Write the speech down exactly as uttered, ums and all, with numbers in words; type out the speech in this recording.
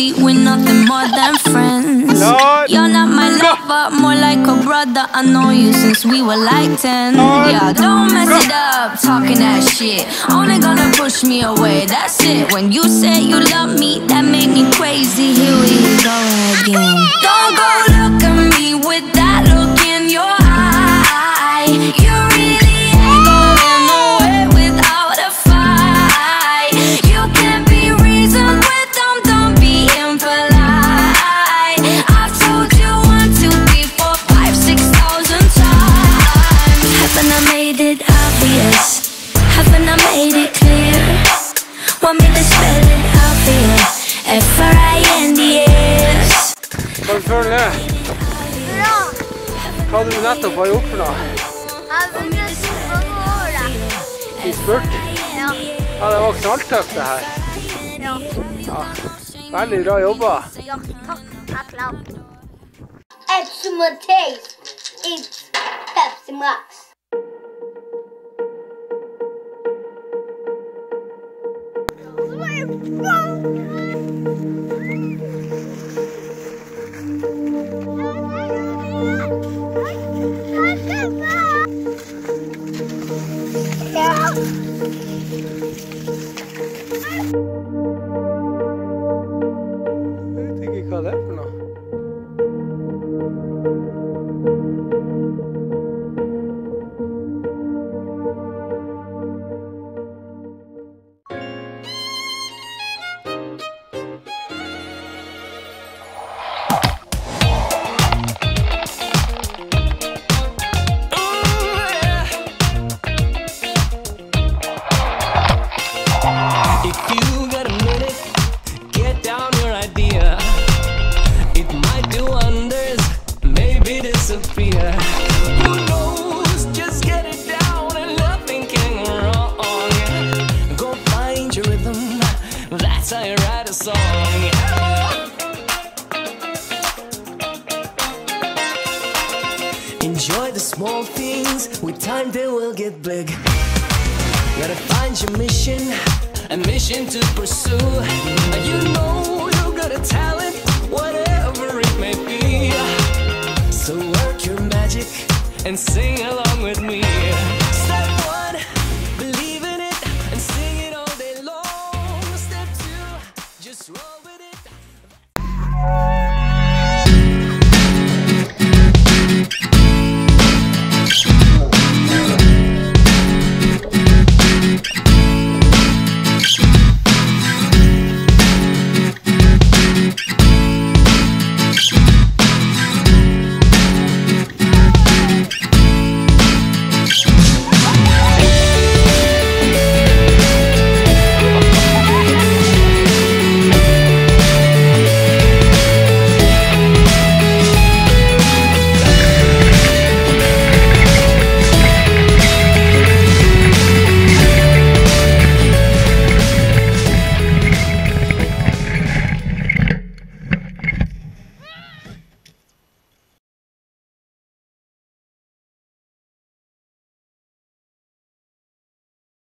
sweet, we're nothing more than friends. Lord. You're not my lover, more like a brother. I know you since we were like ten. Lord. Yeah, don't mess it up, talking that shit. Only gonna push me away, that's it. When you say you love me, that made me crazy. Here we go again. Don't go look at me with that look in your eye. You really ain't going nowhere without a fight. You can't be reasoned with them, don't be impolite. I've told you one, two, three, four, five, six thousand times. Haven't I made it obvious? Haven't I made it clear? Want me to spell it out for you? F R I N D S. Hva føler du? Bra. Hva hadde du nettopp har gjort for noe? Jeg har vunnet supermålet. I spurt? Ja. Ja, det var knalltøft det her. Ja. Ja. Veldig bra jobba. Ja, takk. Jeg er klar. Excellent taste. It's Pepsi Max. Jeg vet ikke hva det er for noe. If you got a minute, get down your idea. It might do wonders, maybe disappear. Who knows? Just get it down and nothing can go wrong. Go find your rhythm, that's how you write a song. Enjoy the small things, with time they will get big. Gotta find your mission, a mission to pursue. You know you got a talent, whatever it may be. So work your magic and sing